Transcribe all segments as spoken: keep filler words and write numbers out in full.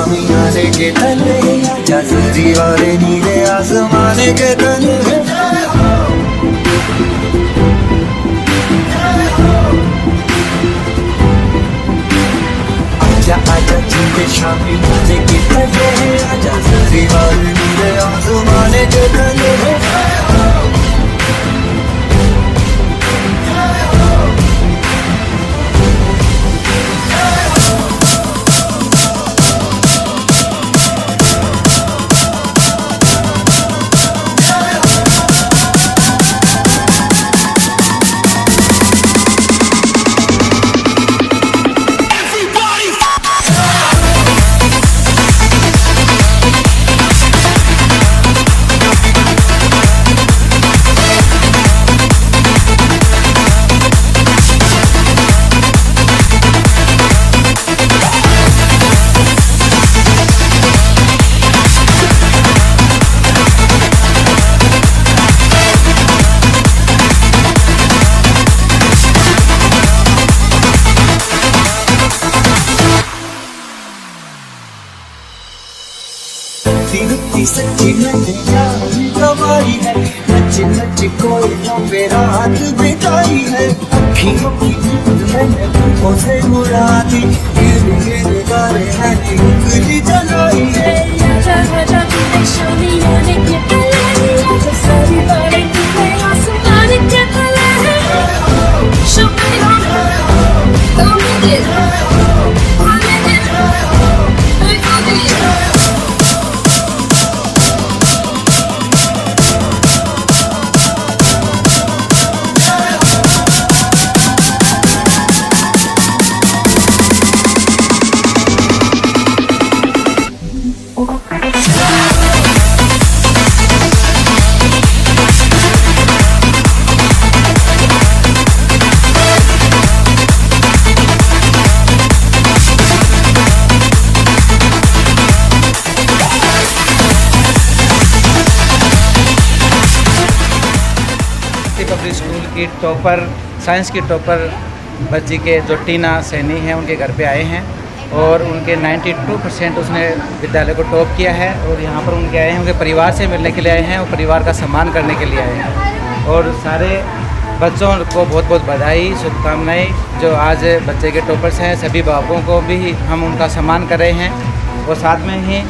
शामियाने के तले, आजा जरी वाले नीले आसमाने के तले। आजा आजा झूठे शामियाने के तले, आजा जरी वाले नीले आसमाने के तले। रुकती सच्ची मैंने यारी गवाई है, नच नच कोयलों पे रात बिताई है। अखियों की नींद मैंने तुमको से उड़ा दी, गिर गिर गारे हैं उंगली जलाई है। आजा आजा झूठे शामियाने के तले, आजा सारी बातें तुम्हें आसमाने के तले। Show me love, don't need it, I need it, I need it। Public school की टॉपर, साइंस की टॉपर बच्ची के जो टीना सैनी हैं उनके घर पे आए हैं और उनके बानवे परसेंट उसने विद्यालय को टॉप किया है। और यहाँ पर उनके आए हैं, उनके परिवार से मिलने के लिए आए हैं और परिवार का सम्मान करने के लिए आए हैं। और सारे बच्चों को बहुत बहुत बधाई, शुभकामनाएं। जो आज बच्चे के टॉपर्स हैं सभी बापों को भी हम उनका सम्मान कर रहे हैं। और साथ में ही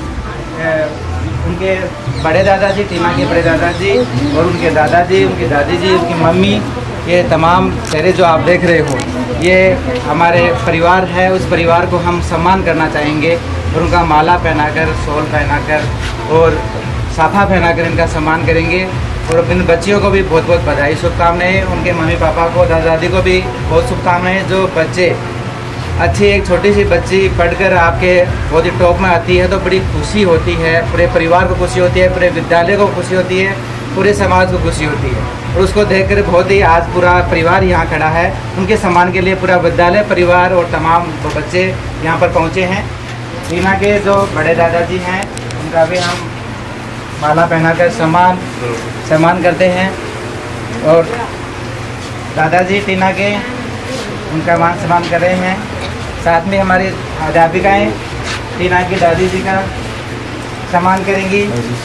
उनके बड़े दादाजी, टीना के बड़े दादाजी और उनके दादाजी, उनकी दादी जी, उनकी मम्मी, ये तमाम चेहरे जो आप देख रहे हो, ये हमारे परिवार है। उस परिवार को हम सम्मान करना चाहेंगे और उनका माला पहनाकर, शॉल पहनाकर और साफा पहनाकर इनका सम्मान करेंगे। और अपनी बच्चियों को भी बहुत बहुत बधाई, शुभकामनाएं। उनके मम्मी पापा को, दादा दादी को भी बहुत शुभकामनाएं। जो बच्चे अच्छी, एक छोटी सी बच्ची पढ़कर आपके बहुत ही टॉप में आती है तो बड़ी खुशी होती है, पूरे परिवार को खुशी होती है, पूरे विद्यालय को खुशी होती है, पूरे समाज को खुशी होती है। और उसको देखकर बहुत ही आज पूरा परिवार यहाँ खड़ा है। उनके सम्मान के लिए पूरा विद्यालय, परिवार और तमाम बच्चे यहाँ पर पहुँचे हैं। टीना के जो बड़े दादाजी हैं उनका भी हम माला पहनाकर सम्मान सम्मान करते हैं। और दादाजी टीना के, उनका मान सम्मान कर रहे हैं। साथ में हमारी अध्यापिकाएँ टीना की दादी जी का सम्मान करेंगी।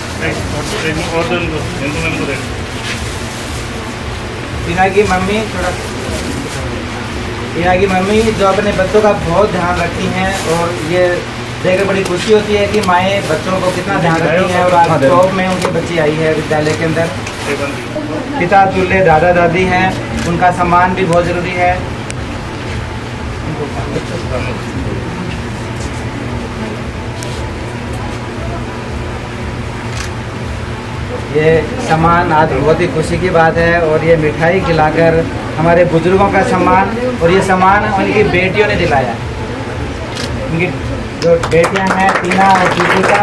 टीना की मम्मी थोड़ा टीना की मम्मी जो अपने बच्चों का बहुत ध्यान रखती हैं और ये देखकर बड़ी खुशी होती है कि माएँ बच्चों को कितना ध्यान रखती हैं। और आज टॉप में उनकी बच्ची आई है विद्यालय के अंदर। पिता तुल्य दादा दादी हैं, उनका सम्मान भी बहुत ज़रूरी है। ये सम्मान आज बहुत ही खुशी की बात है। और ये मिठाई खिलाकर हमारे बुजुर्गों का सम्मान, और ये सम्मान उनकी बेटियों ने दिलाया। उनकी जो बेटियां हैं टीना और दीपिका,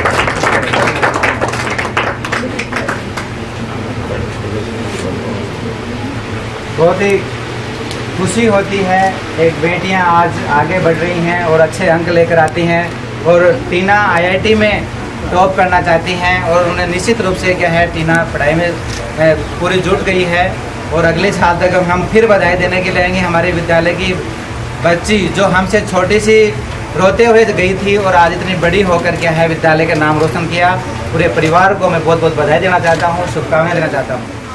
बहुत ही खुशी होती है। एक बेटियां आज आगे बढ़ रही हैं और अच्छे अंक लेकर आती हैं। और टीना आईआईटी में टॉप करना चाहती हैं और उन्हें निश्चित रूप से क्या है, टीना पढ़ाई में पूरी जुट गई है। और अगले साल तक हम फिर बधाई देने के लिए आएंगे हमारे विद्यालय की बच्ची जो हमसे छोटी सी रोते हुए गई थी और आज इतनी बड़ी होकर क्या है विद्यालय का नाम रोशन किया। पूरे परिवार को मैं बहुत बहुत बधाई देना चाहता हूँ, शुभकामनाएं देना चाहता हूँ।